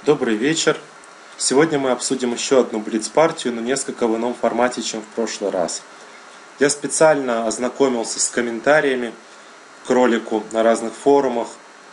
Добрый вечер. Сегодня мы обсудим еще одну блиц-партию, но несколько в ином формате, чем в прошлый раз. Я специально ознакомился с комментариями к ролику на разных форумах,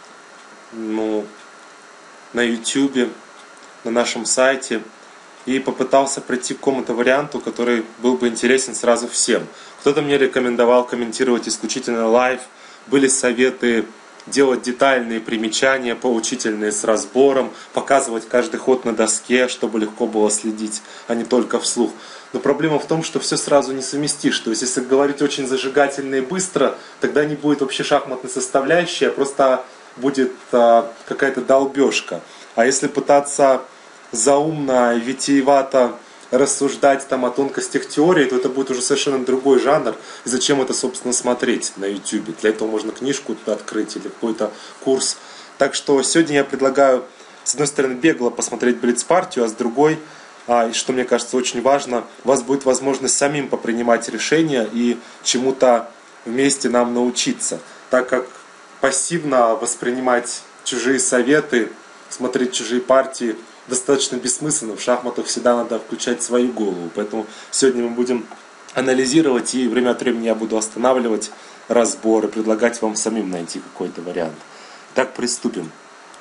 на YouTube, на нашем сайте, и попытался прийти к какому-то варианту, который был бы интересен сразу всем. Кто-то мне рекомендовал комментировать исключительно лайв, были советы делать детальные примечания, поучительные с разбором, показывать каждый ход на доске, чтобы легко было следить, а не только вслух. Но проблема в том, что все сразу не совместишь. То есть, если говорить очень зажигательно и быстро, тогда не будет вообще шахматной составляющей, а просто будет какая-то долбежка. А если пытаться заумно и витиевато рассуждать о тонкостях теории, то это будет уже совершенно другой жанр. И зачем это, собственно, смотреть на YouTube? Для этого можно книжку открыть или какой-то курс. Так что сегодня я предлагаю, с одной стороны, бегло посмотреть блиц-партию, а с другой, и что мне кажется очень важно, у вас будет возможность самим попринимать решения и чему-то вместе нам научиться. Так как пассивно воспринимать чужие советы, смотреть чужие партии достаточно бессмысленно. В шахматах всегда надо включать свою голову. Поэтому сегодня мы будем анализировать, и время от времени я буду останавливать разбор и предлагать вам самим найти какой-то вариант. Итак, приступим.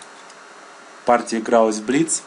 Партия игралась в блиц.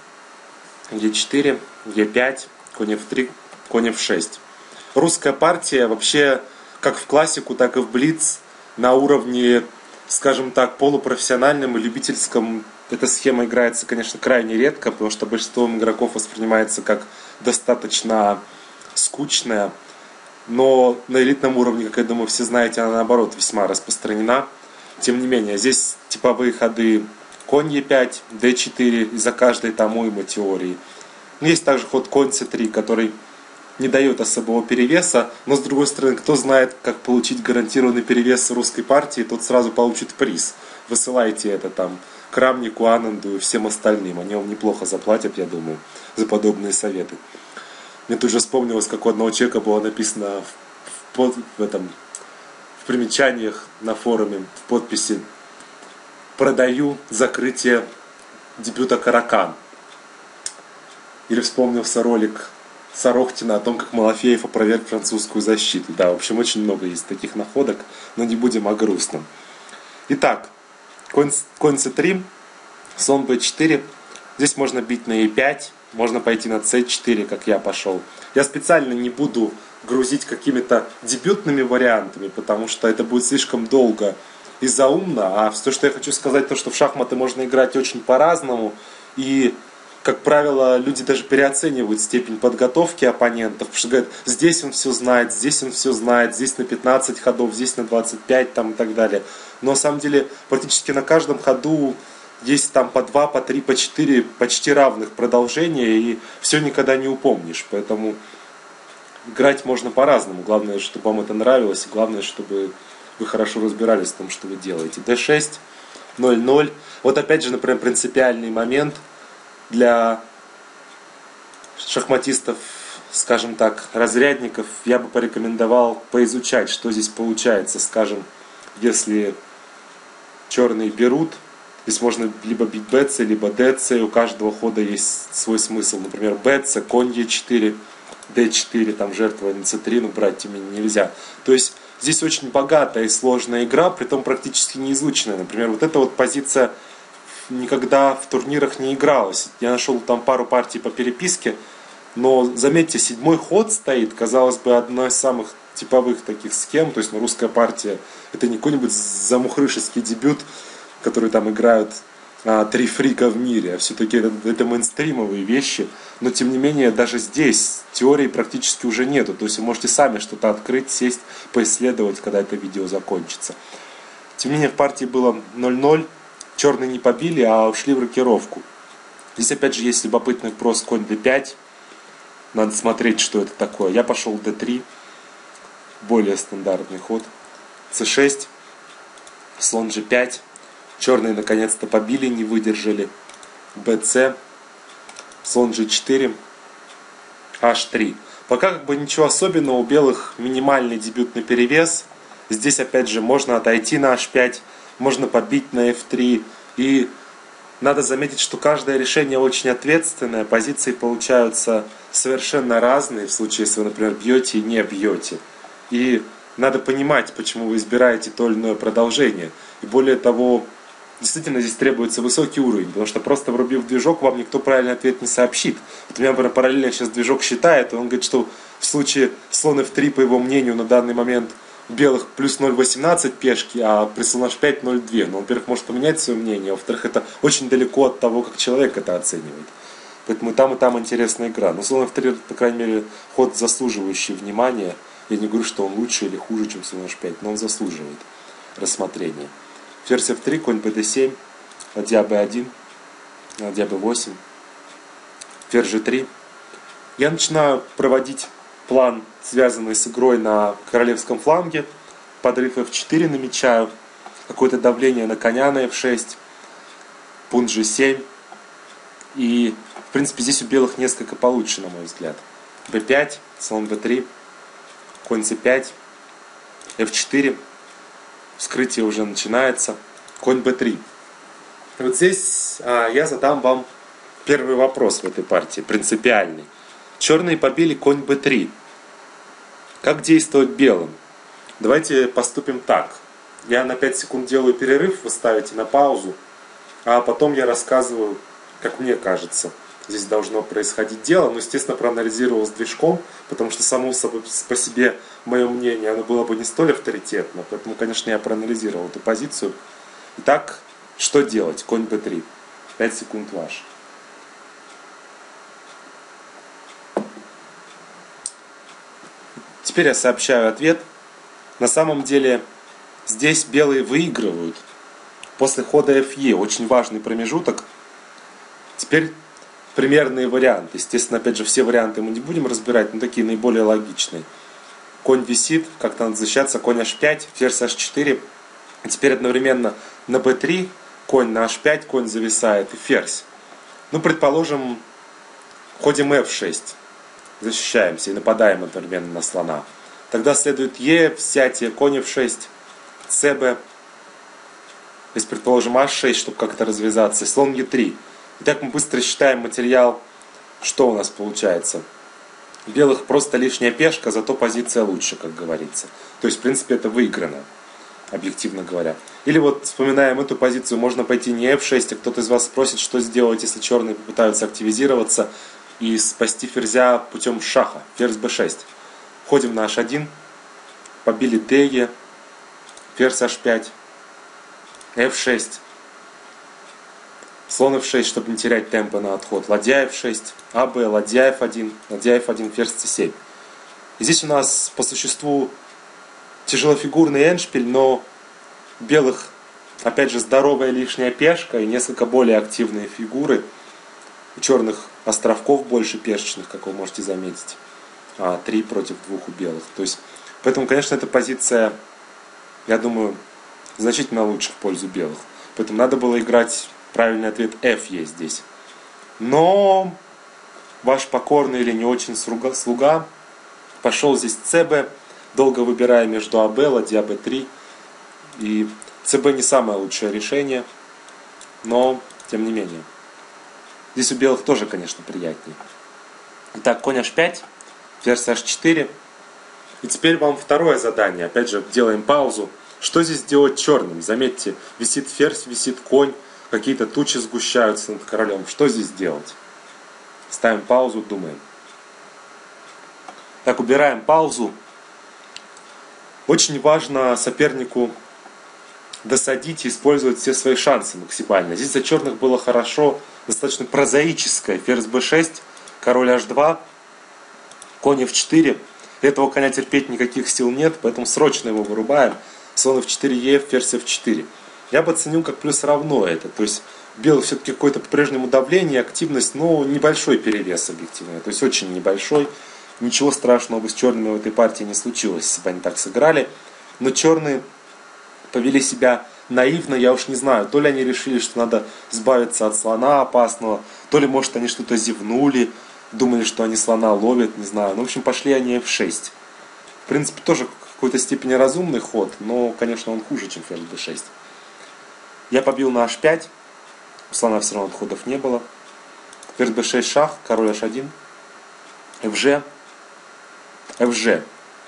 Е4, Е5, конь F3, конь F6. Русская партия вообще как в классику, так и в блиц на уровне, скажем так, полупрофессиональном и любительском. Эта схема играется, конечно, крайне редко, потому что большинство игроков воспринимается как достаточно скучная. Но на элитном уровне, как я думаю, все знаете, она наоборот весьма распространена. Тем не менее, здесь типовые ходы конь Е5, d4, и за каждой там уйма теории. Есть также ход конь c3, который не дает особого перевеса, но с другой стороны, кто знает, как получить гарантированный перевес русской партии, тот сразу получит приз. Высылайте это Крамнику, Ананду и всем остальным. Они вам неплохо заплатят, я думаю, за подобные советы. Мне тут же вспомнилось, как у одного человека было написано в примечаниях на форуме, в подписи: «Продаю закрытие дебюта Каракан». Или вспомнился ролик Сорохтина о том, как Малафеев опроверг французскую защиту. Да, в общем, очень много есть таких находок, но не будем о грустном. Итак, конь c3, слон b4. Здесь можно бить на e5, можно пойти на c4, как я пошел. Я специально не буду грузить какими-то дебютными вариантами, потому что это будет слишком долго и заумно. А то, что я хочу сказать, то, что в шахматы можно играть очень по-разному. И, как правило, люди даже переоценивают степень подготовки оппонентов. Потому что говорят, здесь он все знает, здесь он все знает, здесь на 15 ходов, здесь на 25 и так далее. Но на самом деле практически на каждом ходу есть по 2, по 3, по 4 почти равных продолжения, и все никогда не упомнишь. Поэтому играть можно по-разному. Главное, чтобы вам это нравилось, и главное, чтобы вы хорошо разбирались в том, что вы делаете. d6, 0-0. Вот опять же, например, принципиальный момент для шахматистов, скажем так, разрядников. Я бы порекомендовал поизучать, что здесь получается. Скажем, если черные берут, здесь можно либо бить bc, либо dc, у каждого хода есть свой смысл. Например, bc, конь e4, d4, жертва на c3, брать теми нельзя. То есть здесь очень богатая и сложная игра, притом практически не изученная. Например, вот эта вот позиция никогда в турнирах не игралась. Я нашел пару партий по переписке, но заметьте, 7-й ход стоит, казалось бы, одной из самых типовых таких схем. То есть русская партия это не какой-нибудь замухрышеский дебют, который играют 3 фрика в мире, а все-таки это мейнстримовые вещи. Но тем не менее, даже здесь теории практически уже нету. То есть вы можете сами что-то открыть, сесть, поисследовать, когда это видео закончится. Тем не менее, в партии было 0-0. Черные не побили, а ушли в рокировку. Здесь опять же есть любопытный вброс конь d5. Надо смотреть, что это такое. Я пошел d3. Более стандартный ход. c6. Слон g5. Черные наконец-то побили, не выдержали. bc. Слон g4. h3. Пока ничего особенного. У белых минимальный дебютный перевес. Здесь опять же можно отойти на h5. Можно побить на f3. И надо заметить, что каждое решение очень ответственное, позиции получаются совершенно разные, в случае, если вы, например, бьете и не бьете. И надо понимать, почему вы избираете то или иное продолжение. И более того, действительно здесь требуется высокий уровень, потому что просто врубив движок, вам никто правильный ответ не сообщит. Вот у меня, например, параллельно сейчас движок считает, и он говорит, что в случае слон f3, по его мнению, на данный момент у белых плюс 0,18 пешки, а при слон h5 0,2. Но, во-первых, может поменять свое мнение, а во-вторых, это очень далеко от того, как человек это оценивает. Поэтому и там интересная игра. Но слон f3, по крайней мере, ход заслуживающий внимания. Я не говорю, что он лучше или хуже, чем слон h5, но он заслуживает рассмотрения. Ферзь f3, конь bd7, ладья b1, ладья b8, ферзь g3. Я начинаю проводить план, связанный с игрой на королевском фланге. Подрыв f4 намечаю. Какое-то давление на коня на f6. Пункт g7. И, в принципе, здесь у белых несколько получше, на мой взгляд. b5, слон b3, конь c5, f4. Вскрытие уже начинается. Конь b3. И вот здесь я задам вам первый вопрос в этой партии, принципиальный. Черные побили конь b3. Как действовать белым? Давайте поступим так. Я на 5 секунд делаю перерыв, вы ставите на паузу, а потом я рассказываю, как мне кажется, здесь должно происходить дело. Но, естественно, проанализировал с движком, потому что само по себе мое мнение, оно было бы не столь авторитетно. Поэтому, конечно, я проанализировал эту позицию. Итак, что делать? Конь b3. 5 секунд ваш. Теперь я сообщаю ответ. На самом деле, здесь белые выигрывают после хода fe. Очень важный промежуток. Теперь примерные варианты. Естественно, опять же, все варианты мы не будем разбирать, но такие наиболее логичные. Конь висит, как-то надо защищаться. Конь h5, ферзь h4. И теперь одновременно на b3, конь на h5, конь зависает и ферзь. Ну, предположим, ходим f6. Защищаемся и нападаем одновременно на слона. Тогда следует e, взятие, конь f6, cb. Здесь, предположим, h6, чтобы как-то развязаться, слон e3. Итак, мы быстро считаем материал. Что у нас получается? У белых просто лишняя пешка, зато позиция лучше, как говорится. То есть, в принципе, это выиграно, объективно говоря. Или вот, вспоминаем эту позицию, можно пойти не f6, а кто-то из вас спросит, что сделать, если черные попытаются активизироваться и спасти ферзя путем шаха. Ферзь b6. Ходим на h1, побили d, ферзь h5, f6. Слон f6, чтобы не терять темпа на отход. Ладья f6, АБ, ладья f1, ферзь c7. И здесь у нас по существу тяжелофигурный эндшпиль, но у белых, опять же, здоровая лишняя пешка и несколько более активные фигуры. У черных островков больше пешечных, как вы можете заметить. 3 против 2 у белых. То есть, поэтому, конечно, эта позиция, я думаю, значительно лучше в пользу белых. Поэтому надо было играть. Правильный ответ F есть здесь. Но ваш покорный или не очень слуга пошел здесь CB, долго выбирая между АБ, ладья B3. И CB не самое лучшее решение, но тем не менее. Здесь у белых тоже, конечно, приятнее. Итак, конь H5, ферзь H4. И теперь вам второе задание. Опять же, делаем паузу. Что здесь делать черным? Заметьте, висит ферзь, висит конь. Какие-то тучи сгущаются над королем. Что здесь делать? Ставим паузу, думаем. Так, убираем паузу. Очень важно сопернику досадить и использовать все свои шансы максимально. Здесь за черных было хорошо, достаточно прозаическое. Ферзь b6, король h2, конь f4. Этого коня терпеть никаких сил нет, поэтому срочно его вырубаем. Слон f4, ферзь f4. Я бы оценил как плюс равно это. То есть белых все-таки какое-то по-прежнему давление, активность, но небольшой перевес объективно. То есть очень небольшой. Ничего страшного бы с черными в этой партии не случилось, если бы они так сыграли. Но черные повели себя наивно, я уж не знаю. То ли они решили, что надо избавиться от слона опасного, то ли, может, они что-то зевнули, думали, что они слона ловят, не знаю. Ну, в общем, пошли они f6. В принципе, тоже в какой-то степени разумный ход, но, конечно, он хуже, чем ферзь b6. Я побил на h5, У слона все равно отходов не было. Ферзь b6 шах, король h1, fg, fg.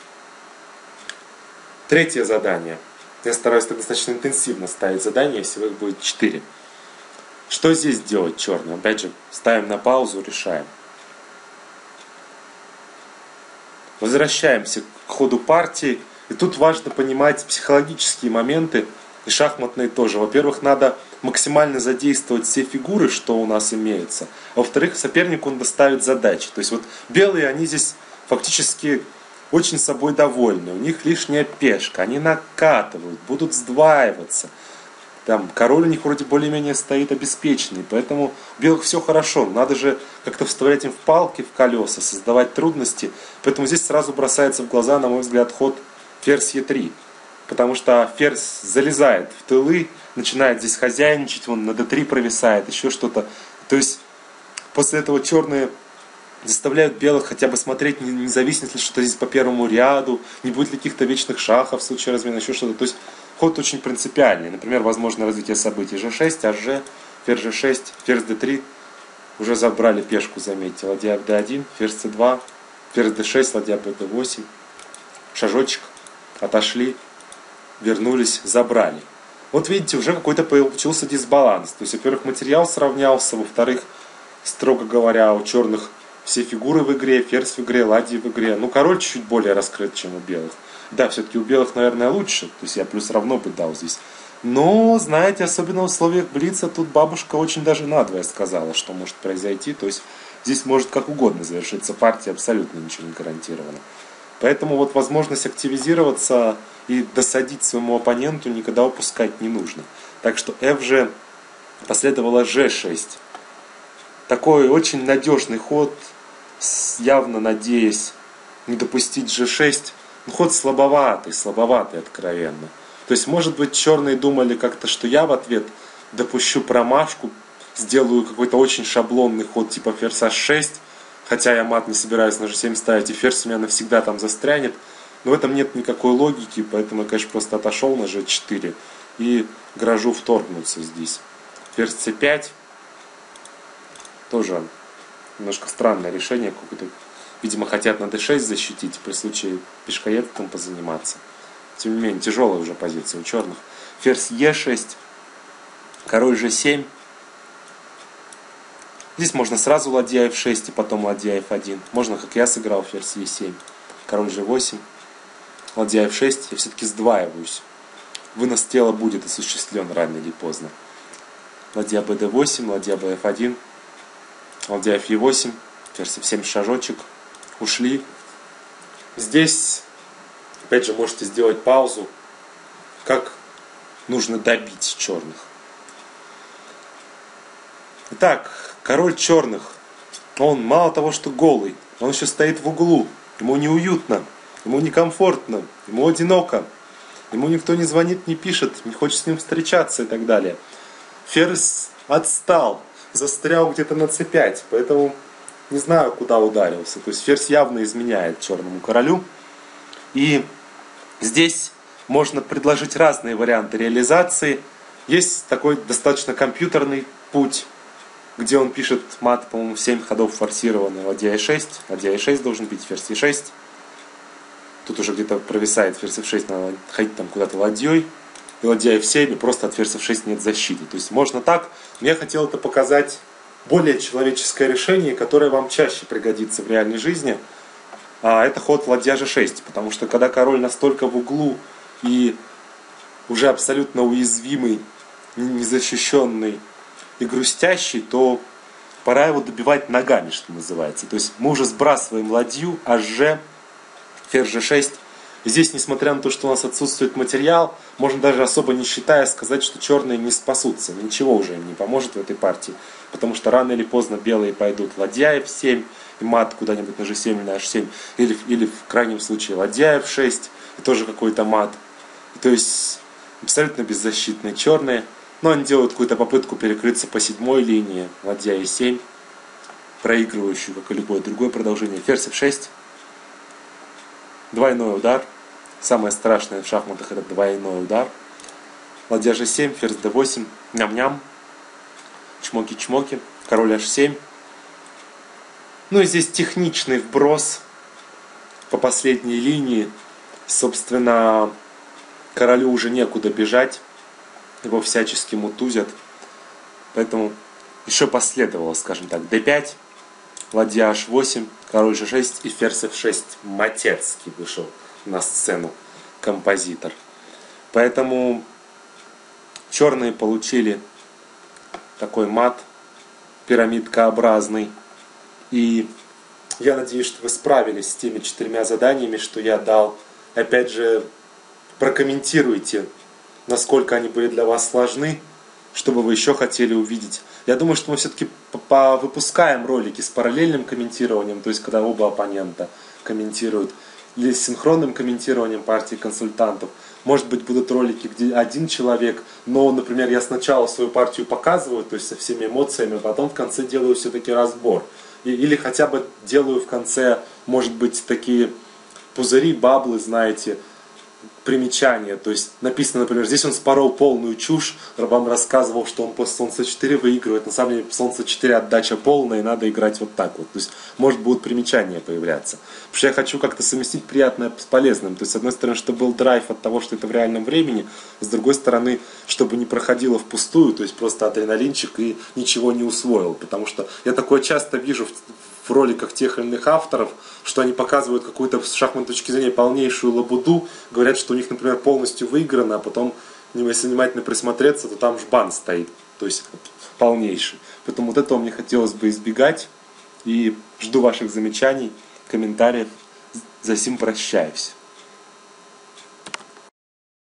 Третье задание. Я стараюсь так достаточно интенсивно ставить задания, всего их будет 4. Что здесь делать черным? Опять же, ставим на паузу, решаем. Возвращаемся к ходу партии. И тут важно понимать психологические моменты и шахматные тоже. Во-первых, надо максимально задействовать все фигуры, что у нас имеется. А во-вторых, сопернику надо ставить задачи. То есть вот белые, они здесь фактически очень собой довольны. У них лишняя пешка. Они накатывают, будут сдваиваться. Там король у них вроде более-менее стоит обеспеченный, поэтому у белых все хорошо. Надо же как-то вставлять им в палки, в колеса, создавать трудности. Поэтому здесь сразу бросается в глаза, на мой взгляд, ход ферзь Е3. Потому что ферзь залезает в тылы, начинает здесь хозяйничать, он на d3 провисает, еще что-то. То есть после этого черные заставляют белых хотя бы смотреть, не зависит ли что-то здесь по первому ряду, не будет ли каких-то вечных шахов в случае размена, еще что-то. То есть ход очень принципиальный. Например, возможно развитие событий g6, hg, ферзь g6, ферзь d3. Уже забрали пешку, заметьте. Ладья d1, ферзь c2, ферзь d6, ладья bd8. Шажочек. Отошли, вернулись, забрали. Вот видите, уже какой-то получился дисбаланс. То есть, во-первых, материал сравнялся, во-вторых, строго говоря, у черных все фигуры в игре, ферзь в игре, ладьи в игре. Ну, король чуть-чуть более раскрыт, чем у белых. Да, все-таки у белых, наверное, лучше. То есть я плюс равно бы дал здесь. Но, знаете, особенно в условиях блица, тут бабушка очень даже надвое сказала, что может произойти. То есть здесь может как угодно завершиться партия, абсолютно ничего не гарантировано. Поэтому вот возможность активизироваться и досадить своему оппоненту никогда упускать не нужно. Так что FG последовало G6. Такой очень надежный ход, явно надеясь не допустить G6. Ход слабоватый откровенно. То есть, может быть, черные думали как-то, что я в ответ допущу промашку, сделаю какой-то очень шаблонный ход типа ферзь h6, хотя я мат не собираюсь на g7 ставить, и ферзь у меня навсегда там застрянет. Но в этом нет никакой логики, поэтому я, конечно, просто отошел на g4 и грожу вторгнуться здесь. Ферзь c5. Тоже немножко странное решение, какое-то. Видимо, хотят на d6 защитить, при случае пешкоедством позаниматься. Тем не менее, тяжелая уже позиция у черных. Ферзь e6, король g7. Здесь можно сразу ладья f6 и потом ладья f1. Можно, как я сыграл, ферзь e7, король g8, ладья f6. Я все-таки сдваиваюсь. Вынос тела будет осуществлен рано или поздно. Ладья bd8, ладья bf1, ладья fe8, ферзь f7 шажочек. Ушли. Здесь, опять же, можете сделать паузу, как нужно добить черных. Итак, король черных, он мало того, что голый, он еще стоит в углу, ему неуютно, ему некомфортно, ему одиноко, ему никто не звонит, не пишет, не хочет с ним встречаться и так далее. Ферзь отстал, застрял где-то на c5, поэтому не знаю, куда ударился. То есть ферзь явно изменяет черному королю. И здесь можно предложить разные варианты реализации. Есть такой достаточно компьютерный путь, где он пишет мат, по-моему, 7 ходов форсированный. Ладья e6. Ладья e6 должен бить, ферзь e6. Тут уже где-то провисает ферзь f6, надо ходить там куда-то ладьей. И ладья f7, и просто от ферзь f6 нет защиты. То есть можно так. Но я хотел это показать более человеческое решение, которое вам чаще пригодится в реальной жизни, это ход ладья g6, потому что когда король настолько в углу и уже абсолютно уязвимый, незащищенный и грустящий, то пора его добивать ногами, что называется. То есть мы уже сбрасываем ладью, hg, ферзь g6. И здесь, несмотря на то, что у нас отсутствует материал, можно даже особо не считая сказать, что черные не спасутся. Ничего уже им не поможет в этой партии. Потому что рано или поздно белые пойдут ладья f7 и мат куда-нибудь на g7 или на h7. Или в крайнем случае ладья f6 и тоже какой-то мат. И то есть абсолютно беззащитные черные. Но они делают какую-то попытку перекрыться по седьмой линии. Ладья e7, проигрывающую, как и любое другое продолжение. Ферзь f6. Двойной удар. Самое страшное в шахматах это двойной удар. Ладья g7, ферзь d8, ням-ням. чмоки-чмоки, король h7. Ну и здесь техничный вброс по последней линии. Собственно, королю уже некуда бежать, его всячески мутузят. Поэтому еще последовало, скажем так, d5, ладья h8, король g6 и ферзь f6. Матецкий вышел на сцену композитор. Поэтому черные получили такой мат пирамидкообразный. И я надеюсь, что вы справились с теми 4 заданиями, что я дал. Опять же, прокомментируйте, насколько они были для вас сложны, что бы вы еще хотели увидеть. Я думаю, что мы все-таки выпускаем ролики с параллельным комментированием, то есть когда оба оппонента комментируют, или с синхронным комментированием партии консультантов. Может быть, будут ролики, где один человек, но, например, я сначала свою партию показываю, то есть со всеми эмоциями, а потом в конце делаю все-таки разбор. Или хотя бы делаю в конце, может быть, такие пузыри, баблы, знаете, примечания. То есть написано, например, здесь он спорол полную чушь, вам рассказывал, что он после Слон c4 выигрывает. На самом деле Слон c4 отдача полная, и надо играть вот так вот. То есть, может, будут примечания появляться. Потому что я хочу как-то совместить приятное с полезным. То есть, с одной стороны, чтобы был драйв от того, что это в реальном времени, с другой стороны, чтобы не проходило впустую, то есть просто адреналинчик и ничего не усвоил. Потому что я такое часто вижу в роликах тех или иных авторов, что они показывают какую-то с шахматной точки зрения полнейшую лабуду, говорят, что у них, например, полностью выиграно, а потом, если внимательно присмотреться, то там жбан стоит, то есть полнейший. Поэтому вот этого мне хотелось бы избегать, и жду ваших замечаний, комментариев. За сим прощаюсь.